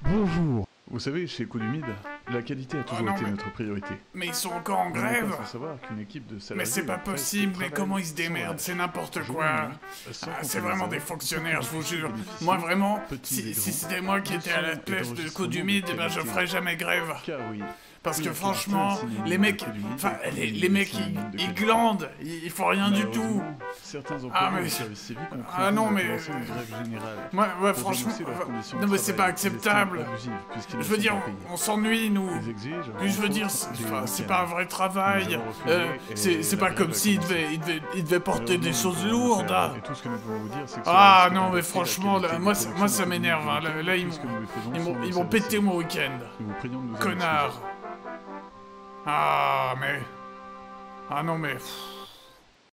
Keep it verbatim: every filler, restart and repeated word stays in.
Bonjour. Vous savez, chez Codumid, la qualité a toujours Oh non, été mais- notre priorité. Mais ils sont encore en Vous n'êtes grève. pas sans savoir qu'une équipe de salariés Mais c'est pas presque possible, mais travaille comment ils se sans démerdent, lâche, c'est n'importe jour quoi. et nuit, sans Ah, c'est compter vraiment les des heures, fonctionnaires, je vous pour jure. bénéficier, Moi vraiment, petits si, et si grands, c'était moi qui de étais à la sons et place de d'enregistrements Codumid, de eh ben je qualité. ferais jamais grève. Car oui, Parce oui, que la franchement, qualité est synonyme les de mecs, Codumid, enfin et les, Codumid les est mecs, ils, synonyme de ils qualité. glandent, ils, ils font rien du tout. Malheureusement, certains employés Ah, mais- du service civique ont Ah, prévu non, de mais- commencer une grève générale. Moi, ouais, pour franchement, dénoncer leurs conditions de non mais c'est pas travail, qu'ils estiment acceptable. abusives, puisqu'ils ne Je veux sont dire, pas payés. on s'ennuie nous. Ils exigent, Puis je veux entre dire, autres, c'est des enfin, c'est week-ends. pas un vrai travail. Nous avons refusé Euh, et c'est c'est la pas grève comme a s'il commencé. devait, il devait, il devait porter des Malheureusement, choses nous pouvons lourdes. faire, hein. Et tout ce que nous pouvons vous dire, c'est que Ah cela non, risque mais d'impacter franchement, la là, qualité moi, des ça- moi productions ça de m'énerve. hein. Codumid. Là, là, ils Tout ce que m'ont nous faisons ils sont m'ont- nos ils m'ont services pété civiques. mon week-end. Nous vous prions de nous en Connard. excuser. Ah mais... Ah non mais... pff.